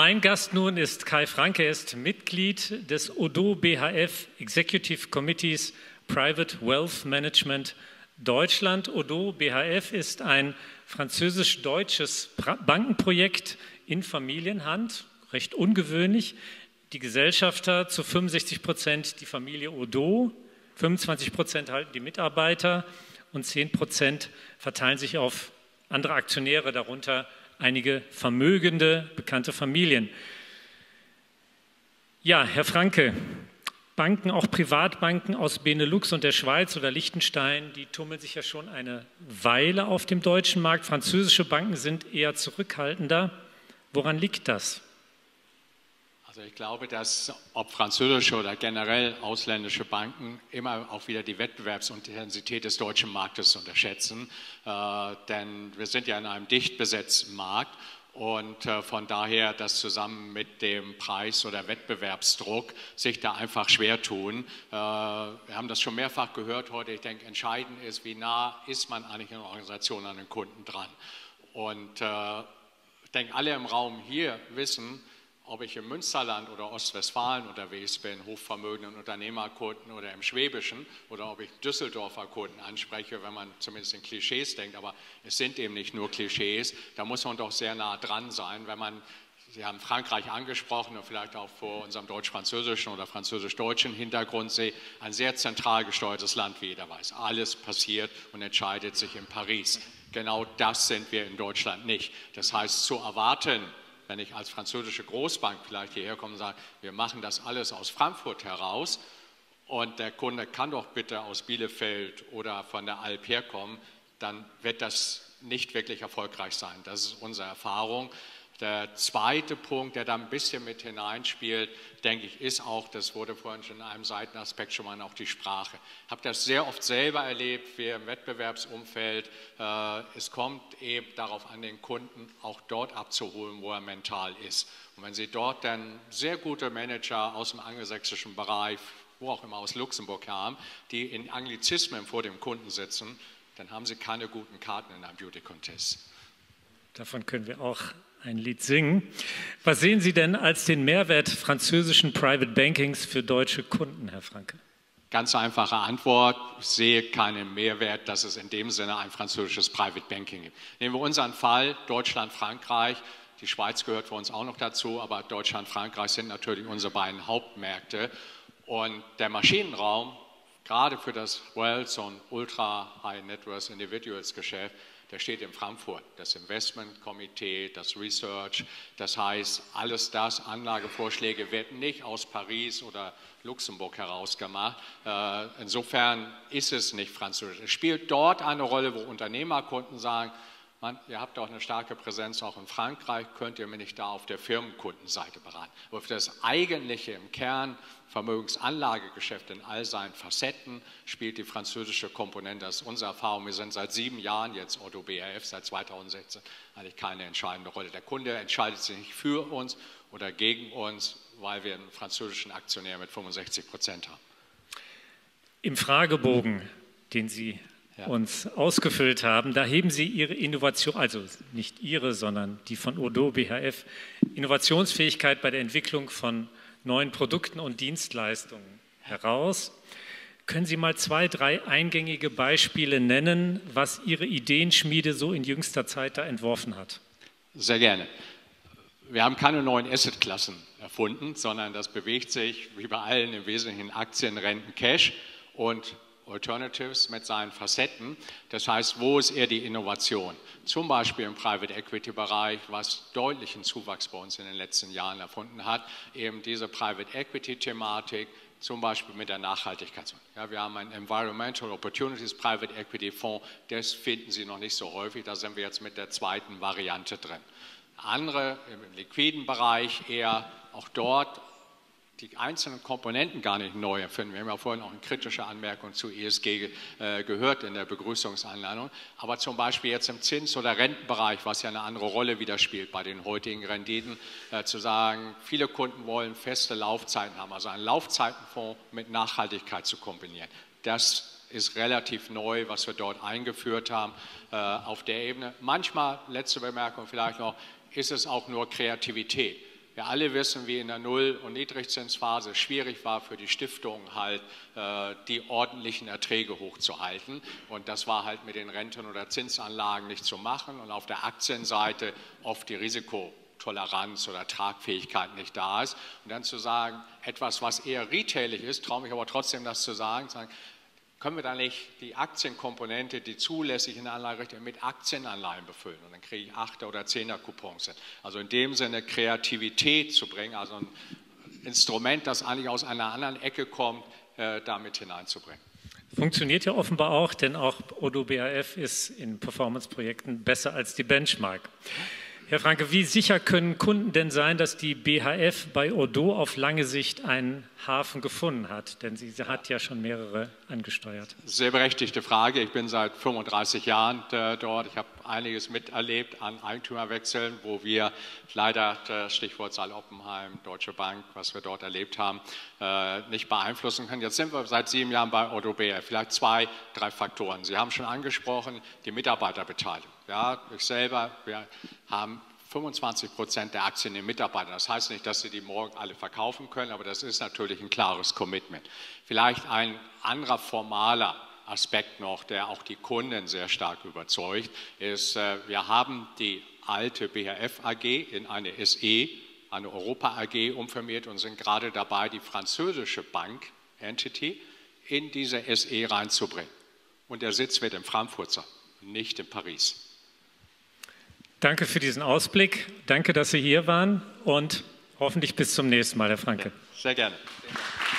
Mein Gast nun ist Kai Franke, er ist Mitglied des ODDO BHF Executive Committees Private Wealth Management Deutschland. ODDO BHF ist ein französisch-deutsches Bankenprojekt in Familienhand, recht ungewöhnlich. Die Gesellschafter zu 65% die Familie ODDO, 25% halten die Mitarbeiter und 10% verteilen sich auf andere Aktionäre, darunter einige vermögende, bekannte Familien. Ja, Herr Franke, Banken, auch Privatbanken aus Benelux und der Schweiz oder Liechtenstein, die tummeln sich ja schon eine Weile auf dem deutschen Markt. Französische Banken sind eher zurückhaltender. Woran liegt das? Also ich glaube, dass ob französische oder generell ausländische Banken immer auch wieder die Wettbewerbsintensität des deutschen Marktes unterschätzen, denn wir sind ja in einem dicht besetzten Markt und von daher das zusammen mit dem Preis- oder Wettbewerbsdruck sich da einfach schwer tun. Wir haben das schon mehrfach gehört heute. Ich denke, entscheidend ist, wie nah ist man eigentlich in der Organisation an den Kunden dran. Und ich denke, alle im Raum hier wissen, ob ich im Münsterland oder Ostwestfalen unterwegs bin, hochvermögenden Unternehmerkunden oder im Schwäbischen oder ob ich Düsseldorfer Kunden anspreche, wenn man zumindest in Klischees denkt, aber es sind eben nicht nur Klischees, da muss man doch sehr nah dran sein, wenn man, Sie haben Frankreich angesprochen und vielleicht auch vor unserem deutsch-französischen oder französisch-deutschen Hintergrund sehe, ein sehr zentral gesteuertes Land, wie jeder weiß. Alles passiert und entscheidet sich in Paris. Genau das sind wir in Deutschland nicht. Das heißt, zu erwarten, wenn ich als französische Großbank vielleicht hierher komme und sage, wir machen das alles aus Frankfurt heraus und der Kunde kann doch bitte aus Bielefeld oder von der Alp herkommen, dann wird das nicht wirklich erfolgreich sein. Das ist unsere Erfahrung. Der zweite Punkt, der da ein bisschen mit hineinspielt, denke ich, ist auch, das wurde vorhin schon in einem Seitenaspekt schon mal, auch die Sprache. Ich habe das sehr oft selber erlebt, wir im Wettbewerbsumfeld. Es kommt eben darauf an, den Kunden auch dort abzuholen, wo er mental ist. Und wenn Sie dort dann sehr gute Manager aus dem angelsächsischen Bereich, wo auch immer aus Luxemburg haben, die in Anglizismen vor dem Kunden sitzen, dann haben Sie keine guten Karten in einem Beauty-Contest. Davon können wir auch ein Lied singen. Was sehen Sie denn als den Mehrwert französischen Private Bankings für deutsche Kunden, Herr Franke? Ganz einfache Antwort, ich sehe keinen Mehrwert, dass es in dem Sinne ein französisches Private Banking gibt. Nehmen wir unseren Fall, Deutschland, Frankreich, die Schweiz gehört für uns auch noch dazu, aber Deutschland, Frankreich sind natürlich unsere beiden Hauptmärkte. Und der Maschinenraum, gerade für das Wealth und Ultra High Net Worth Individuals Geschäft, der steht in Frankfurt, das Investmentkomitee, das Research, das heißt, alles das, Anlagevorschläge werden nicht aus Paris oder Luxemburg heraus gemacht. Insofern ist es nicht französisch. Es spielt dort eine Rolle, wo Unternehmerkunden sagen, Mann, ihr habt auch eine starke Präsenz auch in Frankreich, könnt ihr mir nicht da auf der Firmenkundenseite beraten. Aber für das eigentliche im Kern Vermögensanlagegeschäft in all seinen Facetten spielt die französische Komponente, das ist unsere Erfahrung. Wir sind seit 7 Jahren jetzt ODDO BHF, seit 2016 eigentlich keine entscheidende Rolle. Der Kunde entscheidet sich nicht für uns oder gegen uns, weil wir einen französischen Aktionär mit 65% haben. Im Fragebogen, den Sie uns ausgefüllt haben, da heben Sie Ihre Innovation, also nicht Ihre, sondern die von ODDO BHF, Innovationsfähigkeit bei der Entwicklung von neuen Produkten und Dienstleistungen heraus. Können Sie mal 2, 3 eingängige Beispiele nennen, was Ihre Ideenschmiede so in jüngster Zeit da entworfen hat? Sehr gerne. Wir haben keine neuen Assetklassen erfunden, sondern das bewegt sich wie bei allen im Wesentlichen Aktien, Renten, Cash und Alternatives mit seinen Facetten. Das heißt, wo ist eher die Innovation? Zum Beispiel im Private Equity Bereich, was deutlichen Zuwachs bei uns in den letzten Jahren erfunden hat, eben diese Private Equity Thematik, zum Beispiel mit der Nachhaltigkeit. Ja, wir haben einen Environmental Opportunities Private Equity Fonds, das finden Sie noch nicht so häufig, da sind wir jetzt mit der zweiten Variante drin. Andere im liquiden Bereich eher auch dort die einzelnen Komponenten gar nicht neu erfinden. Wir haben ja vorhin auch eine kritische Anmerkung zu ESG gehört in der Begrüßungsanleitung. Aber zum Beispiel jetzt im Zins- oder Rentenbereich, was ja eine andere Rolle wieder spielt bei den heutigen Renditen, zu sagen, viele Kunden wollen feste Laufzeiten haben, also einen Laufzeitenfonds mit Nachhaltigkeit zu kombinieren. Das ist relativ neu, was wir dort eingeführt haben auf der Ebene. Manchmal, letzte Bemerkung vielleicht noch, ist es auch nur Kreativität. Wir alle wissen, wie in der Null- und Niedrigzinsphase schwierig war für die Stiftungen halt, die ordentlichen Erträge hochzuhalten. Und das war halt mit den Renten- oder Zinsanlagen nicht zu machen. Und auf der Aktienseite oft die Risikotoleranz oder Tragfähigkeit nicht da ist. Und dann zu sagen, etwas, was eher retailig ist, traue mich aber trotzdem, das zu sagen, können wir da nicht die Aktienkomponente, die zulässig in der Anlagerichtung mit Aktienanleihen befüllen? Und dann kriege ich 8er- oder 10er-Coupons. Also in dem Sinne Kreativität zu bringen, also ein Instrument, das eigentlich aus einer anderen Ecke kommt, damit hineinzubringen. Funktioniert ja offenbar auch, denn auch Odoo BHF ist in Performance-Projekten besser als die Benchmark. Herr Franke, wie sicher können Kunden denn sein, dass die BHF bei Odoo auf lange Sicht einen Hafen gefunden hat? Denn sie hat ja schon mehrere angesteuert. Sehr berechtigte Frage. Ich bin seit 35 Jahren dort. Ich habe einiges miterlebt an Eigentümerwechseln, wo wir leider, Stichwort Saal Oppenheim, Deutsche Bank, was wir dort erlebt haben, nicht beeinflussen können. Jetzt sind wir seit 7 Jahren bei Odoo BHF. Vielleicht 2, 3 Faktoren. Sie haben schon angesprochen, die Mitarbeiterbeteiligung. Ja, ich selber, wir haben 25% der Aktien in Mitarbeitern. Das heißt nicht, dass sie die morgen alle verkaufen können, aber das ist natürlich ein klares Commitment. Vielleicht ein anderer formaler Aspekt noch, der auch die Kunden sehr stark überzeugt, ist, wir haben die alte BHF AG in eine SE, eine Europa AG umfirmiert und sind gerade dabei, die französische Bank Entity in diese SE reinzubringen. Und der Sitz wird in Frankfurt sein, nicht in Paris. Danke für diesen Ausblick. Danke, dass Sie hier waren und hoffentlich bis zum nächsten Mal, Herr Franke. Sehr gerne.